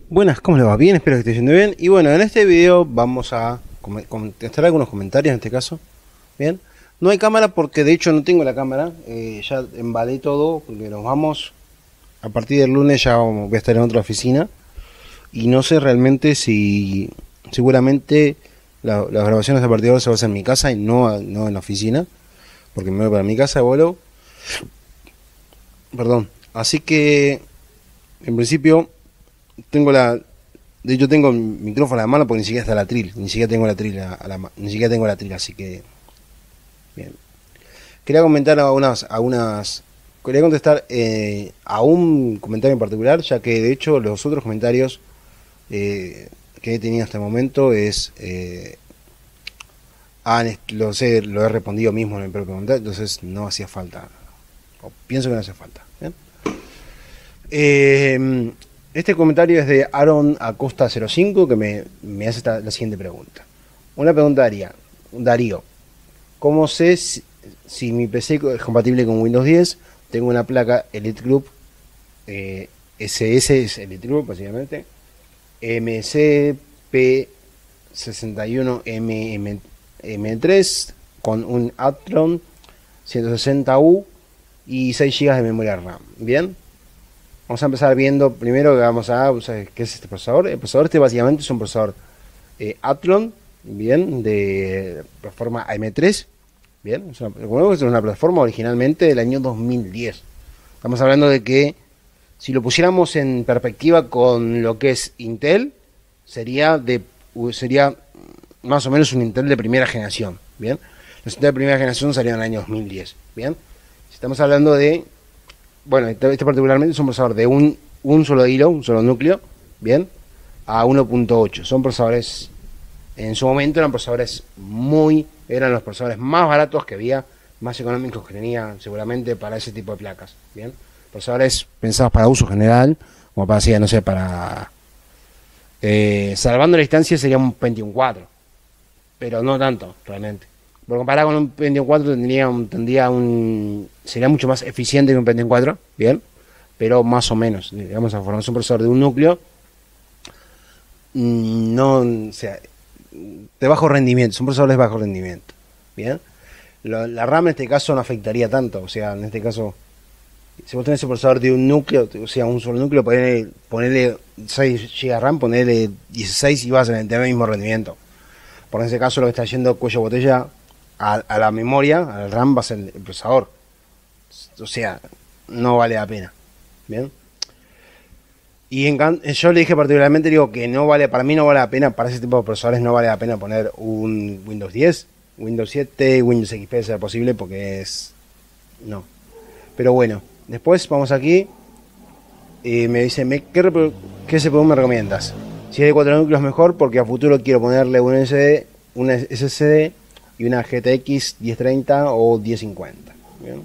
Buenas, ¿cómo le va? Bien, espero que esté yendo bien. Y bueno, en este video vamos a contestar algunos comentarios en este caso. Bien, no hay cámara porque de hecho no tengo la cámara. Ya embadé todo porque nos vamos. A partir del lunes ya voy a estar en otra oficina. Y no sé realmente si. Seguramente las grabaciones a partir de ahora se van a hacer en mi casa y no en la oficina. Porque me voy para mi casa, vuelo. Perdón. Así que, en principio, tengo la. De hecho tengo el micrófono a la mano porque ni siquiera está el atril, ni siquiera tengo el atril ni siquiera tengo el atril, así que bien. Quería comentar quería contestar a un comentario en particular, ya que de hecho los otros comentarios que he tenido hasta el momento lo he respondido mismo en el propio comentario, entonces no hacía falta, o pienso que no hace falta. ¿Bien? Este comentario es de Aaron Acosta 05 que me hace la siguiente pregunta. Una pregunta Darío, ¿cómo sé si mi PC es compatible con Windows 10? Tengo una placa Elite Group, SS es Elite Group básicamente, MCP61M3 con un Athlon 160U y 6 GB de memoria RAM. Bien, vamos a empezar viendo primero que vamos a usar qué es este procesador. El procesador este básicamente es un procesador Athlon, bien, de plataforma AM3. Bien, es una plataforma originalmente del año 2010. Estamos hablando de que si lo pusiéramos en perspectiva con lo que es Intel, sería más o menos un Intel de primera generación. Bien, los Intel de primera generación salieron en el año 2010. Bien, si estamos hablando de, bueno, este particularmente es un procesador de un solo hilo, un solo núcleo, bien, a 1.8. Son procesadores, en su momento eran los procesadores más baratos que había, más económicos que tenía seguramente para ese tipo de placas, bien. Procesadores pensados para uso general, como para decir, no sé, para salvando la distancia sería un Pentium 4, pero no tanto realmente. Por comparar con un Pentium 4 sería mucho más eficiente que un Pentium 4, bien, pero más o menos, digamos, a formar un procesador de un núcleo, no, o sea, de bajo rendimiento, son procesadores de bajo rendimiento, bien. La RAM en este caso no afectaría tanto, o sea, en este caso, si vos tenés un procesador de un núcleo, o sea, un solo núcleo, ponerle 6 GB de RAM, ponerle 16 y vas a tener el mismo rendimiento. Por ese caso, lo que está yendo cuello botella a la memoria, al RAM, va a ser el procesador. O sea, no vale la pena. Bien. Y yo le dije particularmente, digo que no vale, para mí no vale la pena, para ese tipo de procesadores no vale la pena poner un Windows 10, Windows 7, Windows XP, si es posible, porque no. Pero bueno, después vamos aquí y me dice, ¿qué CPU me recomiendas? Si es de 4 núcleos mejor, porque a futuro quiero ponerle una SSD y una GTX 1030 o 1050. ¿Bien?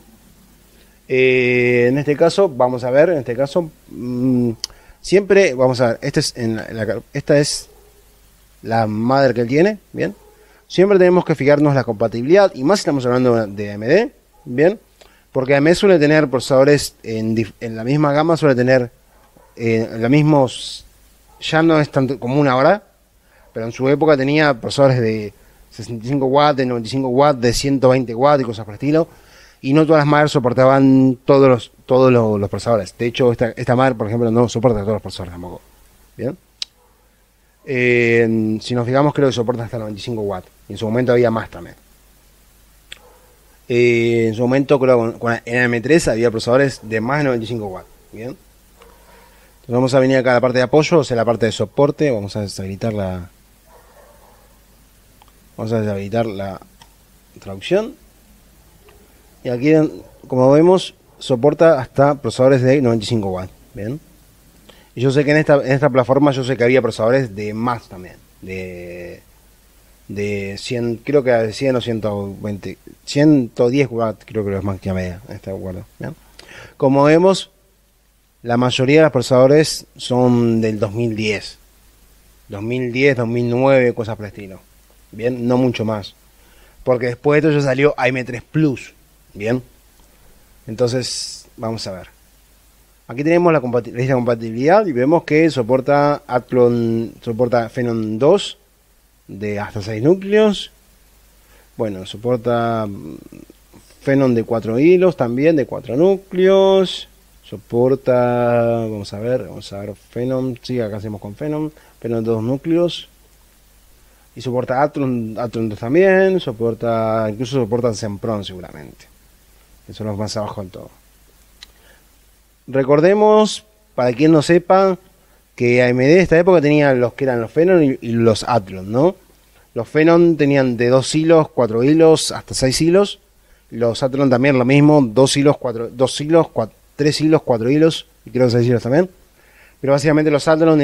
En este caso, vamos a ver, siempre, vamos a ver, esta es la mother que él tiene, ¿bien? Siempre tenemos que fijarnos la compatibilidad, y más si estamos hablando de AMD, ¿bien? Porque AMD suele tener procesadores en la misma gama, suele tener los mismos, ya no es tanto común ahora, pero en su época tenía procesadores de 65 watts, de 95 watts, de 120 watts y cosas por el estilo. Y no todas las madres soportaban todos los procesadores. De hecho, esta madre, por ejemplo, no soporta todos los procesadores tampoco. Bien. Si nos fijamos, creo que soporta hasta 95 watts. Y en su momento había más también. En su momento, creo que en M3 había procesadores de más de 95 watts. Bien. Entonces vamos a venir acá a la parte de apoyo, o sea, la parte de soporte. Vamos a deshabilitar la traducción. Y aquí, como vemos, soporta hasta procesadores de 95 watts. Bien. Y yo sé que en esta plataforma yo sé que había procesadores de más también. De 100, creo que de 100 o 120, 110 watts, creo que es más que media en este acuerdo. ¿Bien? Como vemos, la mayoría de los procesadores son del 2010. 2010, 2009, cosas por el estilo. Bien, no mucho más. Porque después de esto ya salió AM3 Plus. Bien. Entonces, vamos a ver. Aquí tenemos la lista de compatibilidad y vemos que soporta Athlon, soporta Phenom 2 de hasta 6 núcleos. Bueno, soporta Phenom de 4 hilos también, de 4 núcleos. Soporta, vamos a ver Phenom, sí, acá hacemos con Phenom de 2 núcleos. Y soporta Athlon 2 también, incluso soporta Sempron seguramente. Que son los más abajo del todo. Recordemos, para quien no sepa, que AMD en esta época tenía los que eran los Phenom y los Athlon, ¿no? Los Phenom tenían de 2 hilos, 4 hilos, hasta 6 hilos. Los Athlon también lo mismo, 2 hilos, 3 hilos, 4 hilos, y creo que 6 hilos también. Pero básicamente los Athlon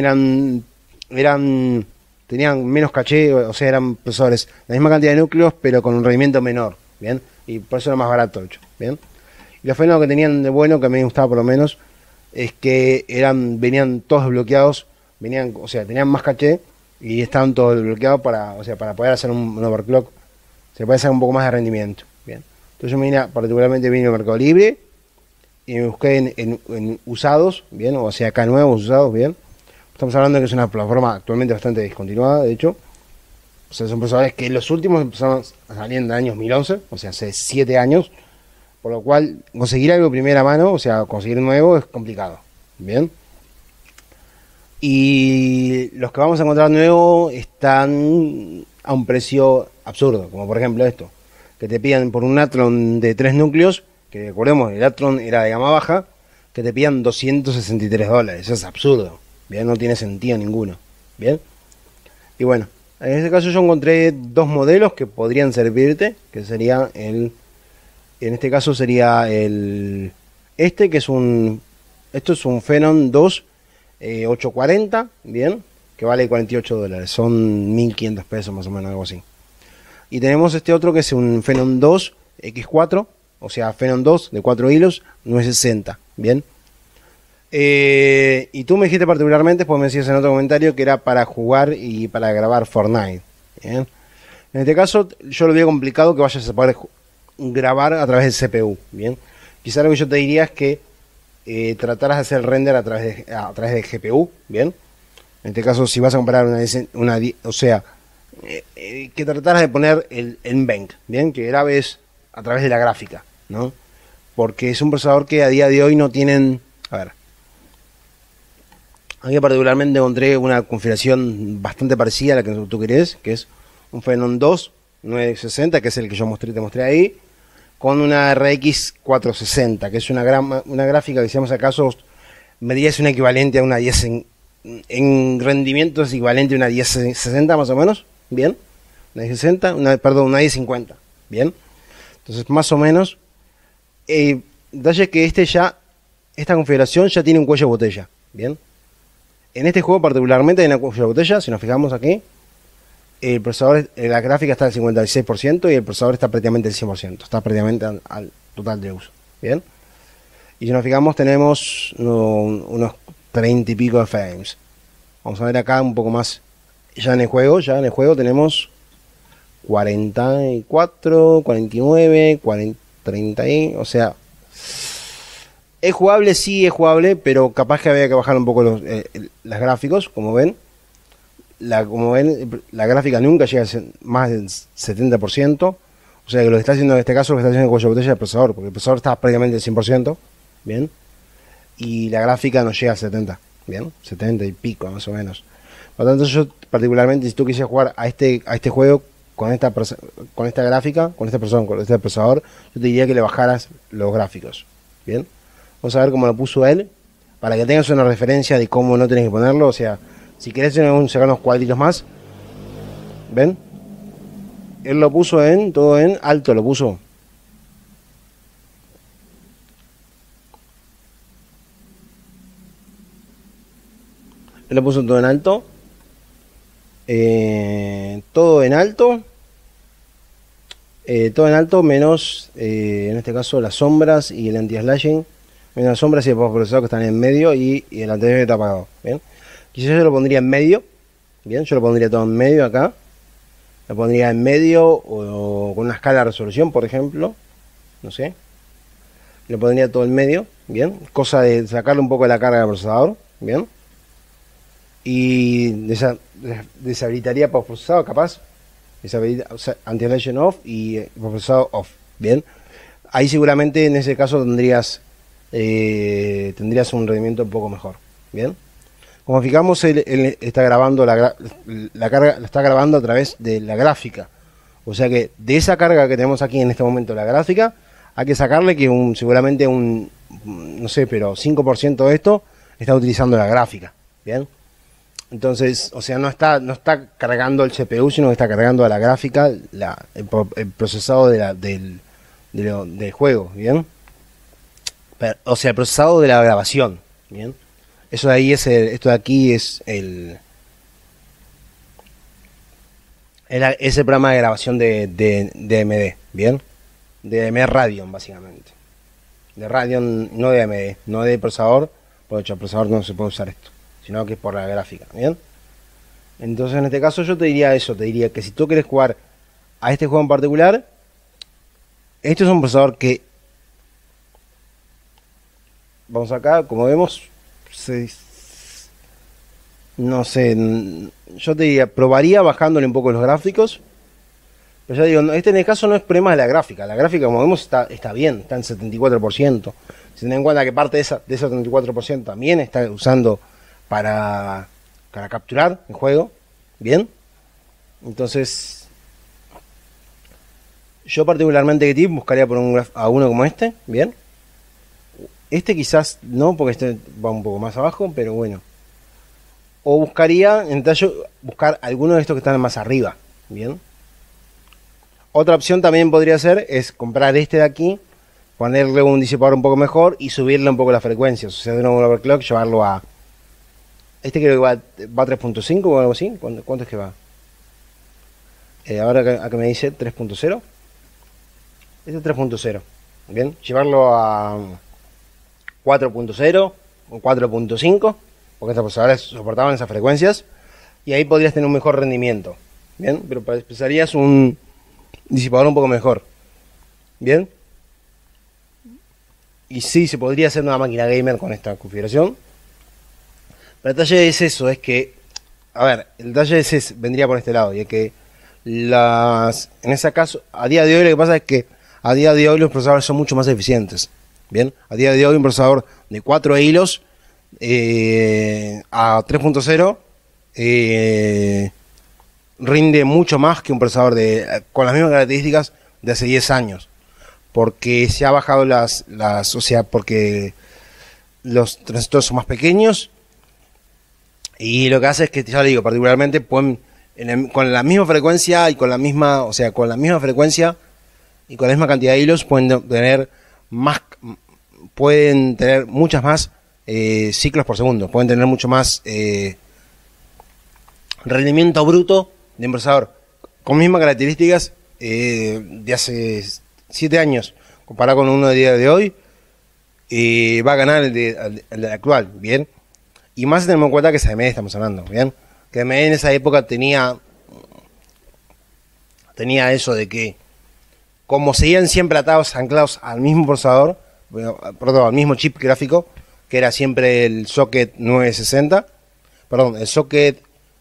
tenían menos caché, o sea, eran procesadores, la misma cantidad de núcleos, pero con un rendimiento menor, ¿bien? Y por eso era más barato, hecho, ¿bien? Y los Phenom que tenían de bueno, que a mí me gustaba por lo menos, es que venían todos desbloqueados, o sea, tenían más caché y estaban todos desbloqueados para poder hacer un overclock, se puede hacer un poco más de rendimiento, ¿bien? Entonces yo particularmente vine al Mercado Libre y me busqué en usados, ¿bien? O sea, acá nuevos usados, ¿bien? Estamos hablando de que es una plataforma actualmente bastante descontinuada, de hecho. O sea, son procesadores que los últimos empezaron a salir en el año 2011, o sea, hace 7 años. Por lo cual, conseguir algo de primera mano, o sea, conseguir nuevo es complicado. Bien. Y los que vamos a encontrar nuevos están a un precio absurdo, como por ejemplo esto. Que te pidan por un Athlon de 3 núcleos, que recordemos, el Athlon era de gama baja, que te pidan $263. Eso es absurdo. Bien, no tiene sentido ninguno. Bien. Y bueno, en este caso yo encontré 2 modelos que podrían servirte, que sería en este caso sería que es esto es un Phenom 2 840, bien, que vale $48, son 1.500 pesos más o menos, algo así. Y tenemos este otro que es un Phenom 2 X4, o sea, Phenom 2 de 4 hilos, 960, bien. Y tú me dijiste particularmente, pues me decías en otro comentario que era para jugar y para grabar Fortnite, bien. En este caso yo lo veo complicado que vayas a poder grabar a través del CPU, bien. Quizá lo que yo te diría es que trataras de hacer el render a través del GPU, bien. En este caso, si vas a comprar que trataras de poner el NVENC, bien, que grabes a través de la gráfica, ¿no? Porque es un procesador que a día de hoy no tienen, a ver, aquí particularmente encontré una configuración bastante parecida a la que tú querés, que es un Phenom 2 960, que es el que yo te mostré ahí, con una RX 460, que es una gráfica que, si vamos acaso, medida es un equivalente a una 10 en rendimiento, es equivalente a una 1060 más o menos, bien, una 1060, una 1050, bien. Entonces, más o menos, detalle que esta configuración ya tiene un cuello de botella, bien. En este juego particularmente hay una cuello de botella, si nos fijamos aquí, el procesador, la gráfica está al 56% y el procesador está prácticamente al 100%, está prácticamente al total de uso, bien. Y si nos fijamos tenemos unos 30 y pico de frames. Vamos a ver acá un poco más, ya en el juego tenemos 44, 49, 40, 30, o sea, es jugable, sí es jugable, pero capaz que había que bajar un poco los gráficos, como ven. La gráfica nunca llega a más del 70%. O sea que lo que está haciendo en este caso, lo que está haciendo el cuello de botella es el procesador, porque el procesador está prácticamente al 100%, bien, y la gráfica no llega al 70%, bien, 70 y pico más o menos. Por lo tanto, yo particularmente, si tú quisieras jugar a este juego con esta gráfica, con este procesador, yo te diría que le bajaras los gráficos, bien. Vamos a ver cómo lo puso él, para que tengas una referencia de cómo no tenés que ponerlo. O sea, si querés sacar unos cuadritos más, ¿ven? Él lo puso todo en alto, lo puso. Él lo puso todo en alto. Todo en alto. Todo en alto menos, en este caso, las sombras y el anti-slashing. Menos las sombras y el postprocesador que están en medio y el anterior que está apagado, ¿bien? Quizás yo lo pondría en medio, bien, yo lo pondría todo en medio acá. Lo pondría en medio o con una escala de resolución, por ejemplo, no sé. Lo pondría todo en medio, bien, cosa de sacarle un poco de la carga al procesador, bien, y deshabilitaría postprocesado capaz, o sea, anti-aliasing off y postprocesado off, bien. Ahí seguramente en ese caso tendrías un rendimiento un poco mejor, bien. Como fijamos, él está grabando la carga, la está grabando a través de la gráfica. O sea que de esa carga que tenemos aquí en este momento, la gráfica, hay que sacarle que seguramente no sé, pero 5% de esto está utilizando la gráfica. Bien. Entonces, o sea, no está cargando el CPU, sino que está cargando a la gráfica el procesado del juego. Bien. O sea, el procesado de la grabación. Bien. Eso de ahí esto de aquí es el programa de grabación de AMD, ¿bien? De AMD Radeon, básicamente. De Radeon, no de AMD, no de procesador, porque el procesador no se puede usar esto, sino que es por la gráfica, ¿bien? Entonces, en este caso yo te diría eso, te diría que si tú quieres jugar a este juego en particular, este es un procesador que, vamos acá, como vemos, no sé, yo te diría, probaría bajándole un poco los gráficos. Pero ya digo, este en el caso no es problema de la gráfica. La gráfica, como vemos, está bien, está en 74%. Si ten en cuenta que parte de ese 74% también está usando para capturar el juego. Bien. Entonces, yo particularmente que buscaría por a uno como este. Bien. Este quizás no, porque este va un poco más abajo, pero bueno. O buscaría, en detalle, buscar alguno de estos que están más arriba. Bien. Otra opción también podría ser es comprar este de aquí, ponerle un disipador un poco mejor y subirle un poco las frecuencias. O sea, de nuevo un overclock, llevarlo a... Este creo que va a 3.5 o algo así. ¿Cuánto es que va? Ahora acá me dice 3.0. Este es 3.0. Bien, llevarlo a 4.0 o 4.5, porque estos procesadores soportaban esas frecuencias, y ahí podrías tener un mejor rendimiento. Bien, pero precisarías un disipador un poco mejor. Bien. Y sí, se podría hacer una máquina gamer con esta configuración. Pero el detalle es eso, es que... A ver, el detalle vendría por este lado. Y es que en ese caso, a día de hoy lo que pasa es que a día de hoy los procesadores son mucho más eficientes. Bien, a día de hoy un procesador de 4 hilos a 3.0 rinde mucho más que un procesador con las mismas características de hace 10 años, porque se ha bajado o sea, porque los transistores son más pequeños, y lo que hace es que, ya le digo, particularmente pueden con la misma frecuencia y con la misma, o sea, con la misma frecuencia y con la misma cantidad de hilos pueden tener muchas más ciclos por segundo, pueden tener mucho más rendimiento bruto de un procesador con mismas características de hace 7 años comparado con uno de día de hoy. Va a ganar el actual, bien. Y más tenemos en cuenta que es AMD, estamos hablando, bien. Que AMD en esa época tenía eso de que, como seguían siempre anclados al mismo procesador, al mismo chip gráfico, que era siempre el socket 960, perdón, el socket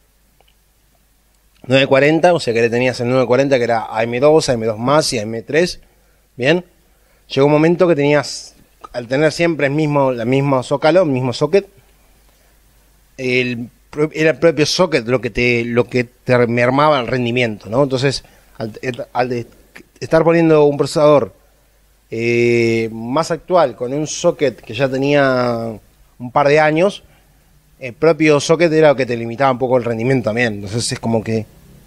940, o sea que le tenías el 940 que era AM2, AM2+, y AM3, bien. Llegó un momento que tenías, al tener siempre el mismo zócalo, el mismo socket, era el propio socket lo que te mermaba el rendimiento, ¿no? Entonces, al estar poniendo un procesador más actual con un socket que ya tenía un par de años, el propio socket era lo que te limitaba un poco el rendimiento también. Entonces es como que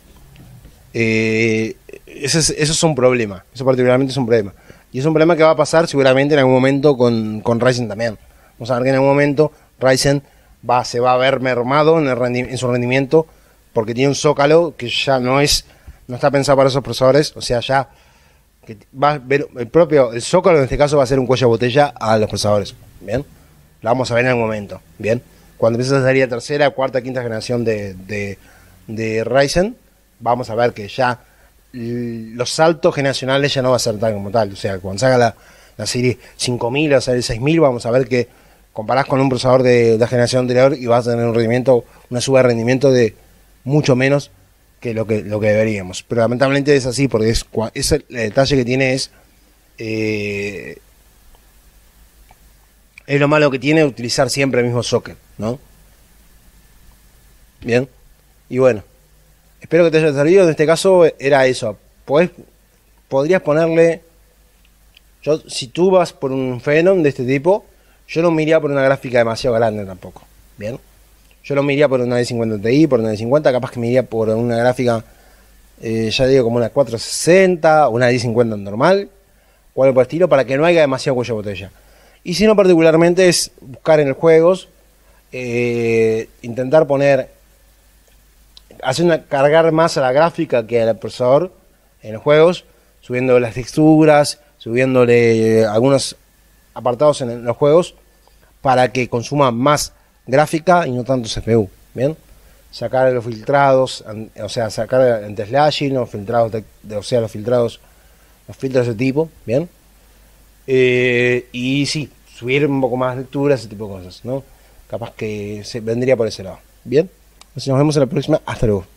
eso es un problema, eso particularmente es un problema, y es un problema que va a pasar seguramente en algún momento con Ryzen también. Vamos a ver que en algún momento Ryzen se va a ver mermado en su rendimiento, porque tiene un zócalo que ya no está pensado para esos procesadores. O sea, ya que va a ver el zócalo en este caso va a ser un cuello de botella a los procesadores. Bien, lo vamos a ver en algún momento. Bien, cuando empiece a salir la tercera, cuarta, quinta generación de Ryzen, vamos a ver que ya los saltos generacionales ya no va a ser tal como tal. O sea, cuando salga la serie 5000, la serie 6000, vamos a ver que comparás con un procesador de la generación anterior y vas a tener un rendimiento, una suba de rendimiento de mucho menos que lo que deberíamos. Pero lamentablemente es así, porque es el detalle que tiene es lo malo que tiene utilizar siempre el mismo socket, ¿no? Bien. Y bueno, espero que te haya servido. En este caso era eso. Podrías ponerle... si tú vas por un Phenom de este tipo, yo no me iría por una gráfica demasiado grande tampoco. Bien. Yo no me iría por una D50 Ti, por una D50, capaz que me iría por una gráfica, ya digo, como una 460, una D50 normal, o algo por el estilo, para que no haya demasiado cuello de botella. Y si no, particularmente es buscar en los juegos, intentar cargar más a la gráfica que al procesador en los juegos, subiendo las texturas, subiéndole algunos apartados en los juegos, para que consuma más gráfica y no tanto CPU, ¿bien? Sacar los filtrados, o sea, sacar anti-slashing, los filtrados, los filtros de ese tipo, ¿bien? Y sí, subir un poco más lectura, ese tipo de cosas, ¿no? Capaz que se vendría por ese lado, ¿bien? Entonces nos vemos en la próxima, hasta luego.